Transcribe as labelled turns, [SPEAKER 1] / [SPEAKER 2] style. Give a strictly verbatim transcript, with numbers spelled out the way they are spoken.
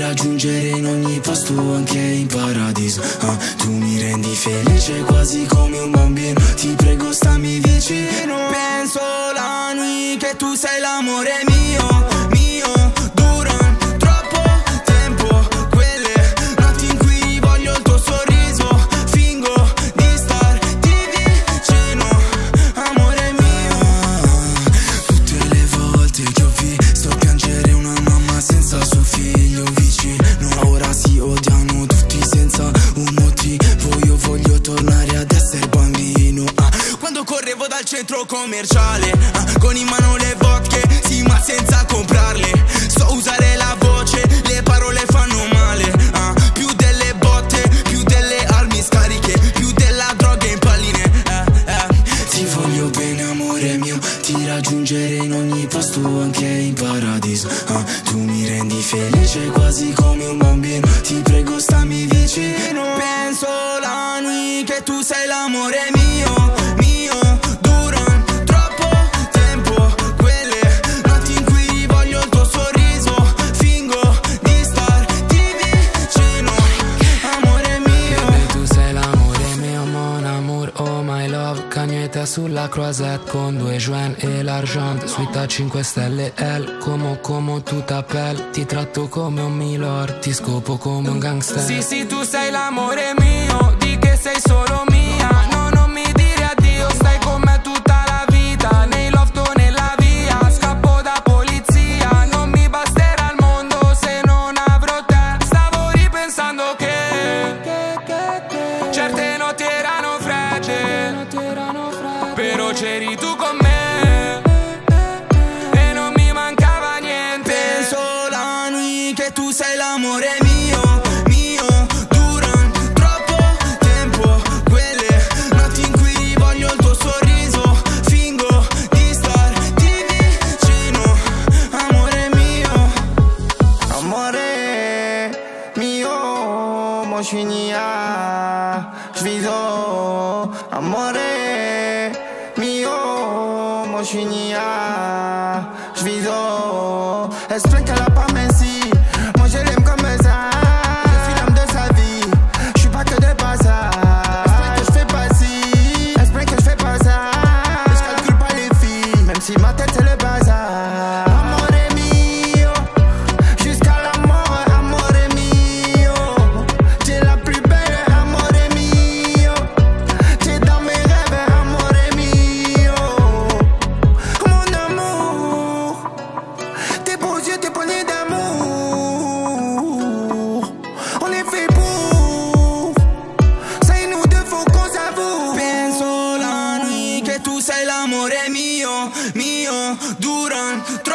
[SPEAKER 1] raggiungere in ogni posto, anche in paradiso. ah, Tu mi rendi felice quasi come un bambino, ti prego stammi vicino. Penso la nuit che tu sei l'amore mio, mio. Dura troppo tempo quelle notti in cui voglio il tuo sorriso, fingo di starti vicino, amore mio. Tutte le volte che ho visto piangere una mamma senza suo figlio vicino, ora si odiano tutti senza un motivo. Io voglio tornare ad essere bambino. ah. Quando correvo dal centro commerciale, ah, con in mano le vodka, sì, ma senza comprarle. So usare la voce, le parole fanno male. ah. Più delle botte, più delle armi scariche, più della droga in palline. eh, eh. Ti voglio bene amore mio, ti raggiungere in ogni posto, anche in paradiso. ah. Tu mi rendi felice quasi come un bambino, ti prego stammi vicino. Penso la nuit che tu sei l'amore mio, mio. Dura troppo tempo quelle notti in cui voglio il tuo sorriso, fingo di starti vicino, amore mio.
[SPEAKER 2] Baby, tu sei l'amore mio, mon amour, oh my love. Cagnetta sulla croisette con due joint e l'argent. Suite a cinque stelle L, como como tu t'appelles. Ti tratto come un milord, ti scopo come un gangster. Sì sì, tu sei l'amore mio, di che sei solo mia. No, non mi dire addio, stai con me tutta la vita. Nei loft o nella via, scappo da polizia. Non mi basterà il mondo se non avrò te. Stavo ripensando che certe notti erano fredde, però c'eri tu con me e non mi mancava niente.
[SPEAKER 1] Penso la nuit che tu sei l'amore mio, mio. Dura troppo tempo quelle notti in cui voglio il tuo sorriso, fingo di starti vicino, amore mio.
[SPEAKER 3] Amore mio, moșinia Șvizo. Amore mio, moșinia Șvizo. Elle se plaint qu'elle a pas Messi, moi je l'aime comme ça. Je suis l'homme de sa vie, je suis pas que de passage. Elle se plaint que je fais pas ci, elle se plaint que je fais pas ça. Et je calcule pas les filles, même si ma tête c'est le bazar. Amore mio, jusqu'à la mort, amore mio. T'es la plus belle, amore mio. T'es dans mes rêves, amore mio. Mon amour, tes beaux yeux, tes poignées d'amour. On est fait pour, c'est nous deux, faut qu'on s'avoue.
[SPEAKER 1] Penso la nuit che tu sei l'amore mio, mio. Dura